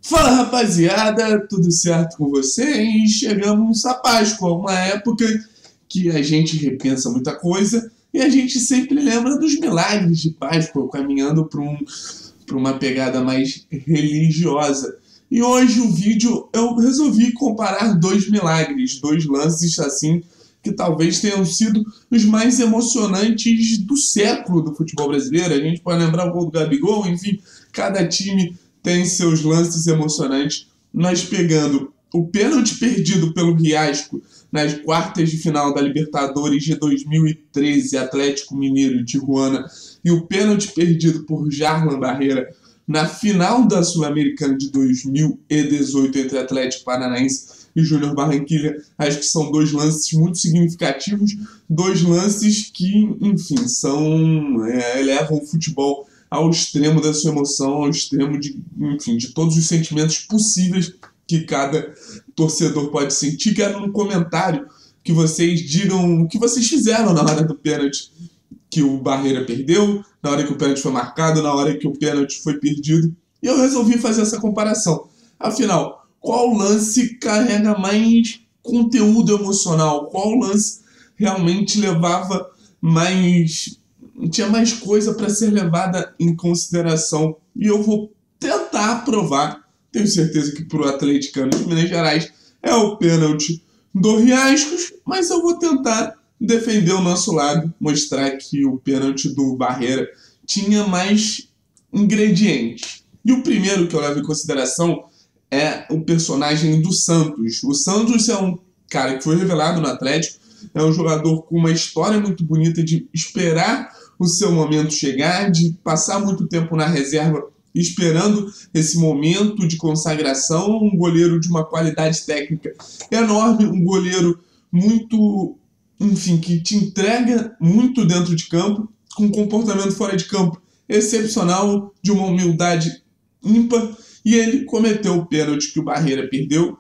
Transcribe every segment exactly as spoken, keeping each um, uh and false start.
Fala, rapaziada, tudo certo com vocês? Chegamos à Páscoa, uma época que a gente repensa muita coisa e a gente sempre lembra dos milagres de Páscoa, caminhando para um, para uma pegada mais religiosa. E hoje o vídeo eu resolvi comparar dois milagres, dois lances assim que talvez tenham sido os mais emocionantes do século do futebol brasileiro. A gente pode lembrar o gol do Gabigol, enfim, cada time tem seus lances emocionantes. Nós pegando o pênalti perdido pelo Riasco nas quartas de final da Libertadores de dois mil e treze, Atlético Mineiro e Tijuana, e o pênalti perdido por Jarlan Barreira na final da Sul-Americana de dois mil e dezoito entre Atlético Paranaense e Júnior Barranquilla. Acho que são dois lances muito significativos, dois lances que, enfim, são, é, elevam o futebol ao extremo da sua emoção, ao extremo de, enfim, de todos os sentimentos possíveis que cada torcedor pode sentir. Quero no comentário que vocês digam o que vocês fizeram na hora do pênalti que o Barreira perdeu, na hora que o pênalti foi marcado, na hora que o pênalti foi perdido. E eu resolvi fazer essa comparação. Afinal, qual lance carrega mais conteúdo emocional? Qual lance realmente levava mais... tinha mais coisa para ser levada em consideração? E eu vou tentar provar, tenho certeza que para o atleticano de Minas Gerais é o pênalti do Riascos, mas eu vou tentar defender o nosso lado, mostrar que o pênalti do Barreira tinha mais ingredientes. E o primeiro que eu levo em consideração é o personagem do Santos. O Santos é um cara que foi revelado no Atlético, é um jogador com uma história muito bonita de esperar o seu momento chegar, de passar muito tempo na reserva esperando esse momento de consagração, um goleiro de uma qualidade técnica enorme, um goleiro muito, enfim, que te entrega muito dentro de campo, com um comportamento fora de campo excepcional, de uma humildade ímpar, e ele cometeu o pênalti que o Barreira perdeu.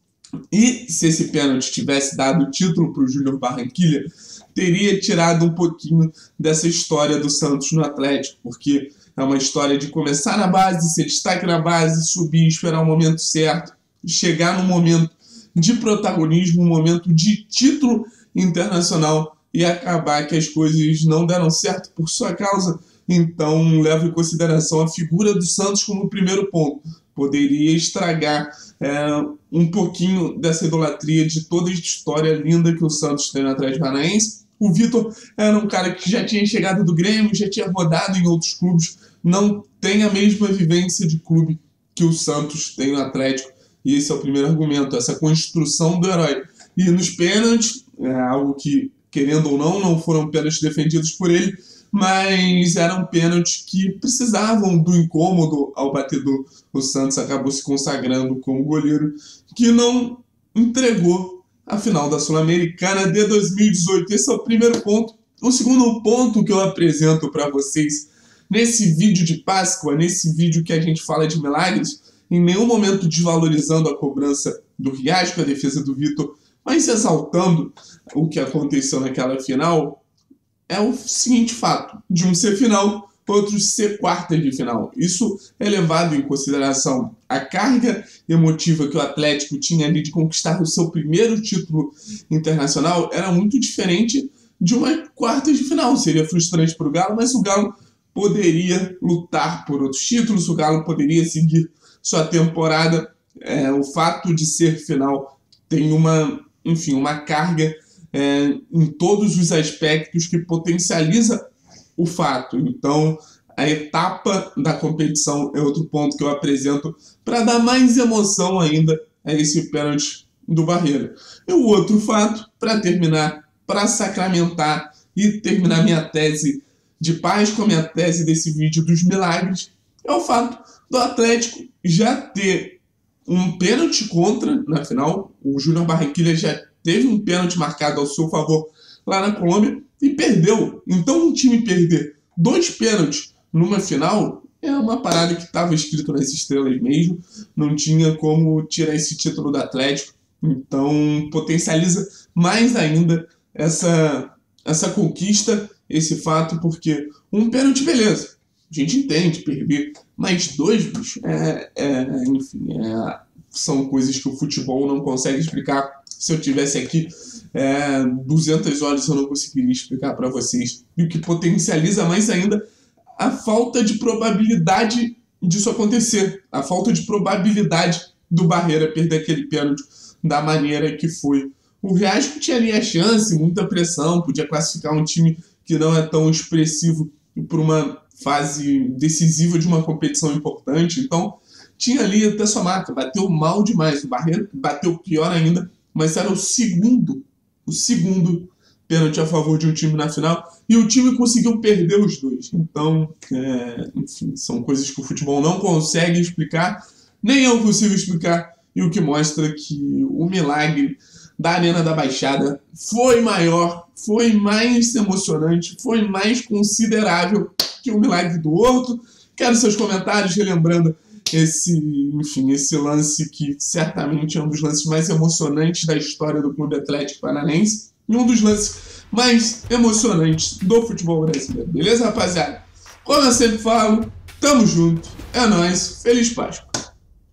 E se esse pênalti tivesse dado o título para o Júnior Barranquilla, teria tirado um pouquinho dessa história do Santos no Atlético, porque é uma história de começar na base, ser destaque na base, subir, esperar o momento certo, chegar no momento de protagonismo, um momento de título internacional e acabar que as coisas não deram certo por sua causa. Então, levo em consideração a figura do Santos como o primeiro ponto. Poderia estragar é, um pouquinho dessa idolatria de toda a história linda que o Santos tem no Atlético Paranaense. O Vitor era um cara que já tinha chegado do Grêmio, já tinha rodado em outros clubes, não tem a mesma vivência de clube que o Santos tem no Atlético. E esse é o primeiro argumento, essa construção do herói. E nos pênaltis, é algo que, querendo ou não, não foram pênaltis defendidos por ele, mas eram pênaltis que precisavam do incômodo ao batedor. O Santos acabou se consagrando como goleiro que não entregou a final da Sul-Americana de dois mil e dezoito. Esse é o primeiro ponto. O segundo ponto que eu apresento para vocês nesse vídeo de Páscoa, nesse vídeo que a gente fala de milagres, em nenhum momento desvalorizando a cobrança do Riasco, a defesa do Vitor, mas exaltando o que aconteceu naquela final, é o seguinte fato: de um ser final, outro ser quarta de final. Isso é levado em consideração. A carga emotiva que o Atlético tinha ali de conquistar o seu primeiro título internacional era muito diferente de uma quarta de final. Seria frustrante para o Galo, mas o Galo poderia lutar por outros títulos, o Galo poderia seguir sua temporada. É, o fato de ser final tem uma, enfim, uma carga É, em todos os aspectos que potencializa o fato. Então, a etapa da competição é outro ponto que eu apresento para dar mais emoção ainda a esse pênalti do Barreira. E o outro fato, para terminar, para sacramentar e terminar minha tese de paz com a minha tese desse vídeo dos milagres, é o fato do Atlético já ter um pênalti contra na final. O Júnior Barranquilla já teve um pênalti marcado ao seu favor lá na Colômbia e perdeu. Então, um time perder dois pênaltis numa final é uma parada que estava escrito nas estrelas mesmo. Não tinha como tirar esse título do Atlético. Então, potencializa mais ainda essa, essa conquista, esse fato, porque um pênalti, beleza, a gente entende perder, Mas dois, bicho, é, é, enfim, é, são coisas que o futebol não consegue explicar. Se eu tivesse aqui é, duzentas horas, eu não conseguiria explicar para vocês. E o que potencializa mais ainda a falta de probabilidade disso acontecer. A falta de probabilidade do Barreira perder aquele pênalti da maneira que foi. O Real tinha ali a chance, muita pressão, podia classificar um time que não é tão expressivo para uma fase decisiva de uma competição importante. Então, tinha ali até sua marca, bateu mal demais. O Barreira bateu pior ainda, mas era o segundo, o segundo pênalti a favor de um time na final, e o time conseguiu perder os dois. Então, é, enfim, são coisas que o futebol não consegue explicar, nem eu consigo explicar, e o que mostra que o milagre da Arena da Baixada foi maior, foi mais emocionante, foi mais considerável que o milagre do Horto. Quero seus comentários, relembrando esse, enfim, esse lance que certamente é um dos lances mais emocionantes da história do Clube Atlético Paranaense e um dos lances mais emocionantes do futebol brasileiro. Beleza, rapaziada? Como eu sempre falo, tamo junto, é nóis, feliz Páscoa!